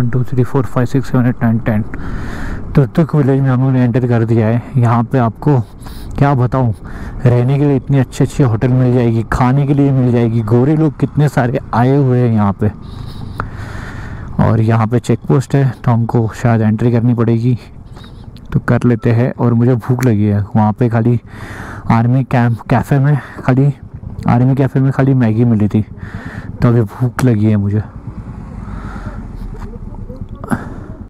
1 2 3 4 5 6 7 8 9 10 Turtuk village में हम लोग ने एंटर कर दिया है। यहाँ पे आपको क्या बताऊँ, रहने के लिए इतनी अच्छी अच्छी होटल मिल जाएगी, खाने के लिए मिल जाएगी। गोरे लोग कितने सारे आए हुए हैं यहाँ पे। और यहाँ पे चेक पोस्ट है तो हमको शायद एंट्री करनी पड़ेगी, तो कर लेते हैं। और मुझे भूख लगी है। वहाँ पे खाली आर्मी कैफ़े में खाली मैगी मिली थी, तो अभी भूख लगी है मुझे।